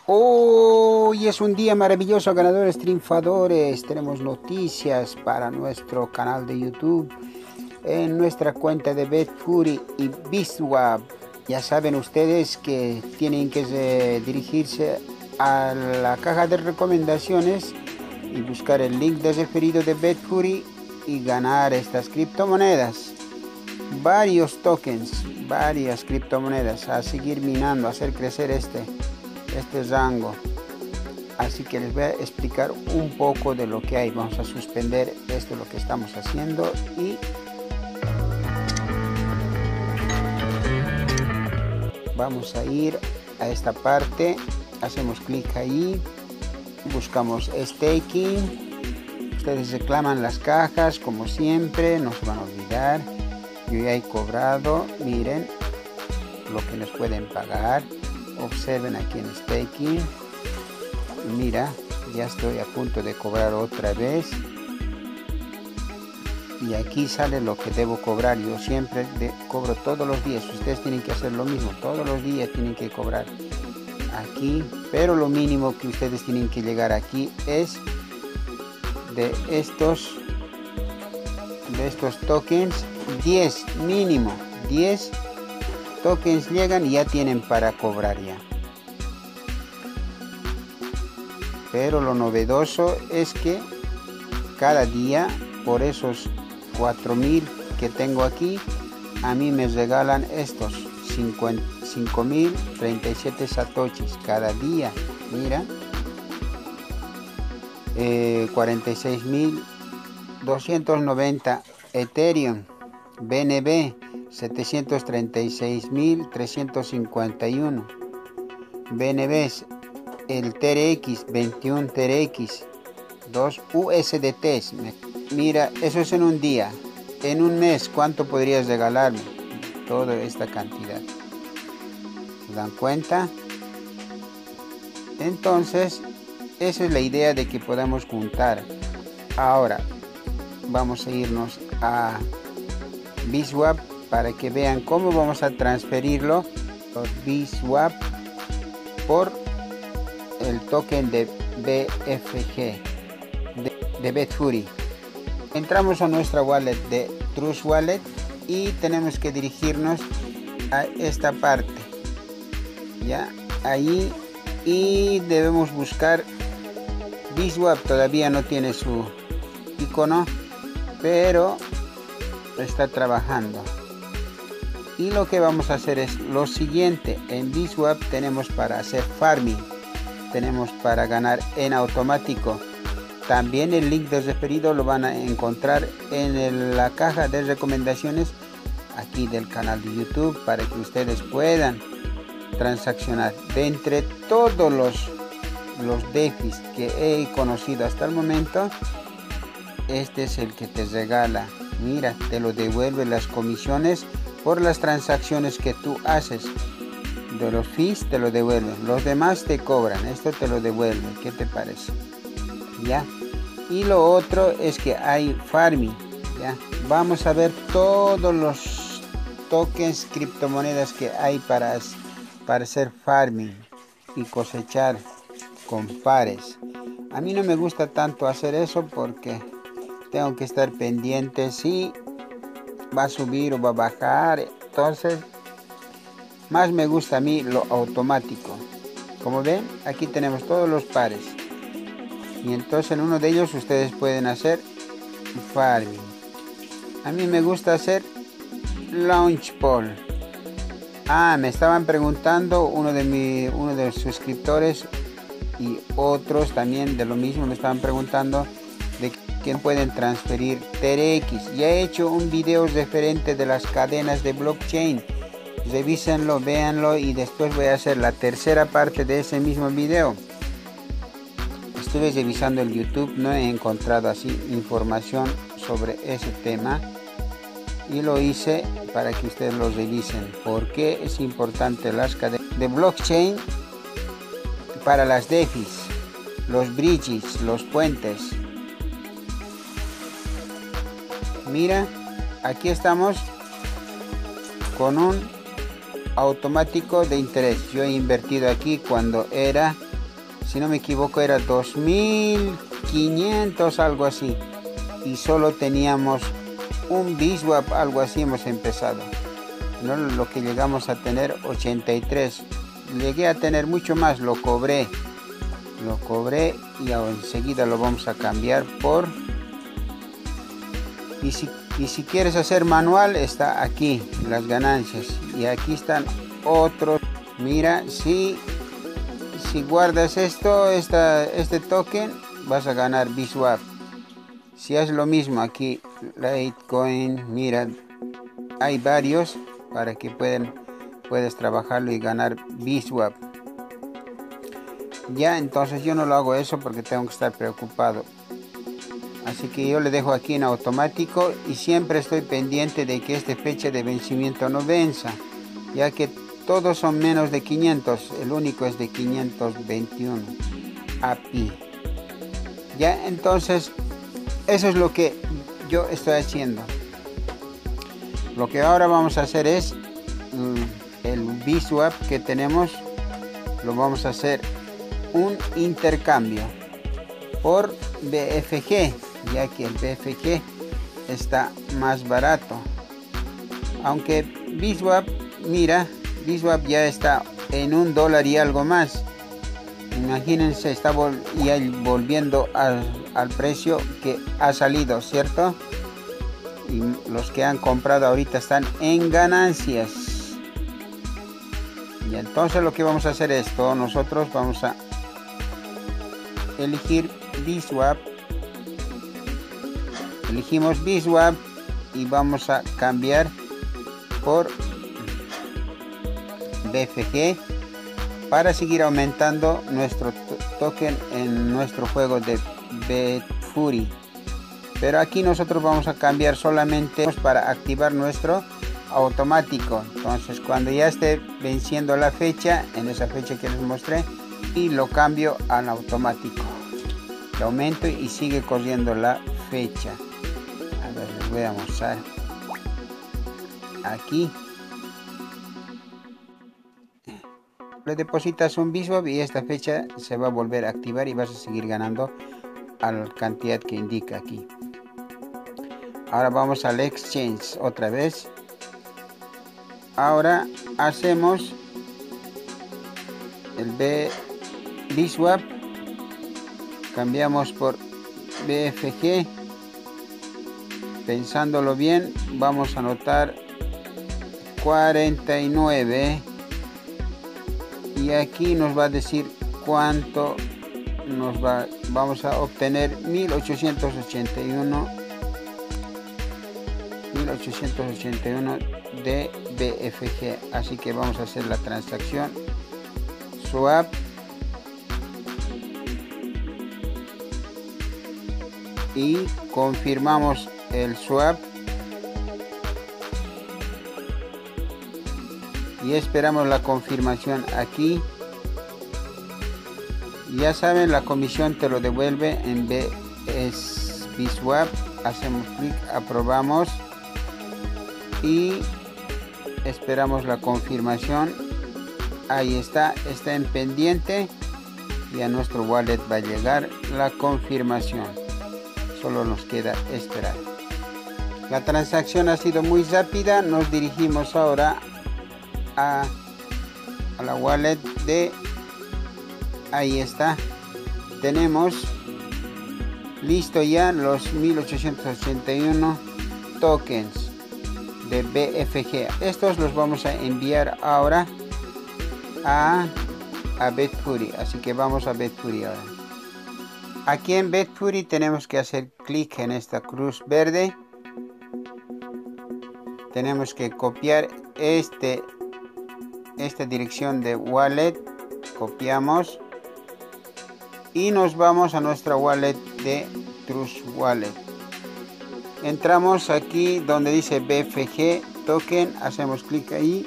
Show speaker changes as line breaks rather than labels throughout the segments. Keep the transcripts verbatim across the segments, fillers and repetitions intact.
Hoy es un día maravilloso, ganadores triunfadores. Tenemos noticias para nuestro canal de YouTube, en nuestra cuenta de Betfury y BitSwap. Ya saben ustedes que tienen que eh, dirigirse a la caja de recomendaciones y buscar el link de referido de Betfury y ganar estas criptomonedas. Varios tokens, varias criptomonedas a seguir minando, a hacer crecer este. este rango. Así que les voy a explicar un poco de lo que hay. Vamos a suspender esto, lo que estamos haciendo, y vamos a ir a esta parte. Hacemos clic ahí, buscamos staking. Ustedes reclaman las cajas como siempre, no se van a olvidar. Yo ya he cobrado, miren lo que nos pueden pagar. Observen aquí en staking, mira, ya estoy a punto de cobrar otra vez, y aquí sale lo que debo cobrar. Yo siempre de, cobro todos los días. Ustedes tienen que hacer lo mismo, todos los días tienen que cobrar aquí, pero lo mínimo que ustedes tienen que llegar aquí es de estos de estos tokens, diez mínimo, diez tokens llegan y ya tienen para cobrar ya. Pero lo novedoso es que cada día, por esos cuatro mil que tengo aquí, a mí me regalan estos cinco mil treinta y siete satoshis cada día. Mira, eh, cuarenta y seis mil doscientos noventa Ethereum, B N B setecientos treinta y seis mil trescientos cincuenta y uno, B N B, el T R X, veintiuno T R X, dos U S D Ts. Mira, eso es en un día. En un mes, ¿cuánto podrías regalarme? Toda esta cantidad. ¿Se dan cuenta? Entonces, esa es la idea de que podamos juntar. Ahora, vamos a irnos a BitSwap para que vean cómo vamos a transferirlo por BitSwap por el token de B F G de, de Betfury. Entramos a nuestra wallet de Trust Wallet y tenemos que dirigirnos a esta parte, ya ahí, y debemos buscar BitSwap. Todavía no tiene su icono, pero está trabajando. Y lo que vamos a hacer es lo siguiente. En BitSwap tenemos para hacer farming, tenemos para ganar en automático. También el link de referido lo van a encontrar en el, la caja de recomendaciones aquí del canal de YouTube, para que ustedes puedan transaccionar. De entre todos los los DeFis que he conocido hasta el momento, este es el que te regala. Mira, te lo devuelve las comisiones por las transacciones que tú haces. De los fees te lo devuelven, los demás te cobran, esto te lo devuelve. ¿Qué te parece? Ya. Y lo otro es que hay farming. Ya. Vamos a ver todos los tokens, criptomonedas que hay para, para hacer farming y cosechar con pares. A mí no me gusta tanto hacer eso porque tengo que estar pendiente si va a subir o va a bajar. Entonces, más me gusta a mí lo automático. Como ven, aquí tenemos todos los pares, y entonces en uno de ellos ustedes pueden hacer farming. A mí me gusta hacer launch pool. Ah, me estaban preguntando uno de mi, uno de los suscriptores y otros también de lo mismo, me estaban preguntando de que pueden transferir T R X. Ya he hecho un video referente de las cadenas de blockchain. Revísenlo, véanlo, y después voy a hacer la tercera parte de ese mismo video. Estuve revisando el YouTube, no he encontrado así información sobre ese tema, y lo hice para que ustedes lo revisen. ¿Por qué es importante las cadenas de blockchain para las DeFis, los bridges, los puentes? Mira, aquí estamos con un automático de interés. Yo he invertido aquí cuando era si no me equivoco era dos mil quinientos, algo así, y solo teníamos un B I S W A P, algo así hemos empezado, no lo que llegamos a tener ochenta y tres. Llegué a tener mucho más, lo cobré lo cobré y enseguida lo vamos a cambiar por, y si, y si quieres hacer manual, está aquí las ganancias, y aquí están otros. Mira, si si guardas esto, esta, este token, vas a ganar B I S W A P. Si haces lo mismo aquí, Litecoin, mira, hay varios para que pueden, puedes trabajarlo y ganar B I S W A P. Ya, entonces yo no lo hago eso porque tengo que estar preocupado. Así que yo le dejo aquí en automático y siempre estoy pendiente de que esta fecha de vencimiento no venza, ya que todos son menos de quinientos, el único es de quinientos veintiuno A P I. Ya, entonces eso es lo que yo estoy haciendo. Lo que ahora vamos a hacer es el B I S W A P que tenemos, lo vamos a hacer un intercambio por B F G, ya que el B F G está más barato, aunque B I S W A P, mira, B I S W A P ya está en un dólar y algo más. Imagínense, está vol ya volviendo al, al precio que ha salido, ¿cierto? Y los que han comprado ahorita están en ganancias. Y entonces lo que vamos a hacer es, todos nosotros vamos a elegir B I S W A P. Elegimos B I S W A P y vamos a cambiar por B F G para seguir aumentando nuestro token en nuestro juego de Betfury. Pero aquí nosotros vamos a cambiar solamente para activar nuestro automático. Entonces cuando ya esté venciendo la fecha, en esa fecha que les mostré, y lo cambio al automático, lo aumento y sigue corriendo la fecha. A ver, les voy a mostrar aquí. Le depositas un B I S W A P y esta fecha se va a volver a activar y vas a seguir ganando a la cantidad que indica aquí. Ahora vamos al exchange otra vez. Ahora hacemos el B I S W A P, cambiamos por B F G. Pensándolo bien, vamos a anotar cuarenta y nueve y aquí nos va a decir cuánto nos va, vamos a obtener mil ochocientos ochenta y uno de B F G. Así que vamos a hacer la transacción swap y confirmamos el swap y esperamos la confirmación aquí. Ya saben, la comisión te lo devuelve en B S B I S W A P. Hacemos clic, aprobamos y esperamos la confirmación. Ahí está, está en pendiente y a nuestro wallet va a llegar la confirmación. Solo nos queda esperar. La transacción ha sido muy rápida. Nos dirigimos ahora a, a la wallet de, ahí está, tenemos listo ya los mil ochocientos ochenta y uno tokens de B F G. Estos los vamos a enviar ahora a, a Betfury, así que vamos a Betfury ahora. Aquí en Betfury tenemos que hacer clic en esta cruz verde, tenemos que copiar este esta dirección de wallet, copiamos y nos vamos a nuestra wallet de Trust Wallet. Entramos aquí donde dice B F G token, hacemos clic ahí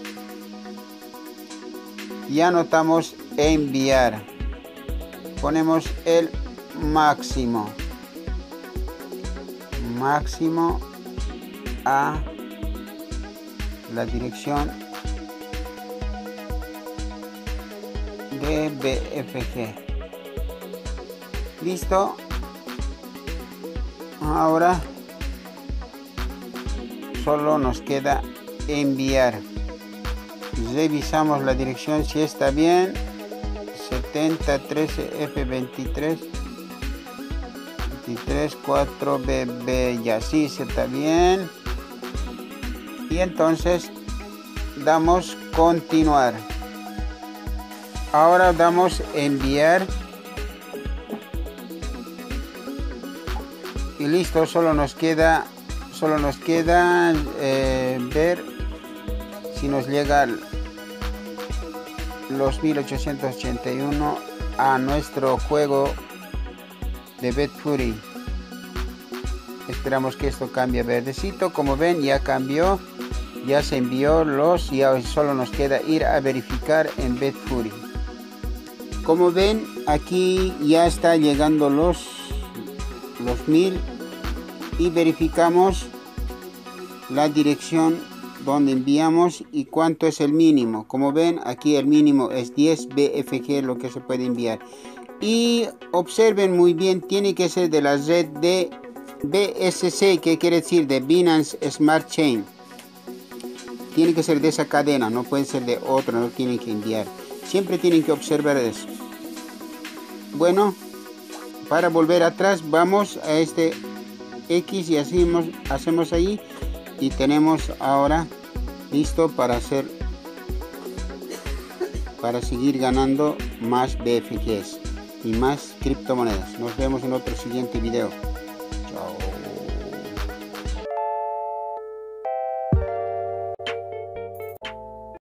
y anotamos enviar. Ponemos el máximo máximo a la dirección de B F G. Listo. Ahora solo nos queda enviar. Revisamos la dirección si está bien. setenta trece F veintitrés veintitrés cuatro B B, ya sí se está bien. Y entonces damos continuar. Ahora damos enviar. Y listo, solo nos queda solo nos queda eh, ver si nos llega los mil ochocientos ochenta y uno a nuestro juego de Betfury. Esperamos que esto cambie verdecito. Como ven, ya cambió, ya se envió los, y ahora solo nos queda ir a verificar en Betfury. Como ven, aquí ya está llegando los los mil y verificamos la dirección donde enviamos y cuánto es el mínimo. Como ven, aquí el mínimo es diez B F G, lo que se puede enviar. Y observen muy bien, tiene que ser de la red de B S C, que quiere decir de Binance Smart Chain. Tiene que ser de esa cadena, no puede ser de otra, no tienen que enviar. Siempre tienen que observar eso. Bueno, para volver atrás vamos a este X y hacemos, hacemos ahí, y tenemos ahora listo para hacer para seguir ganando más B F Gs y más criptomonedas. Nos vemos en otro siguiente video.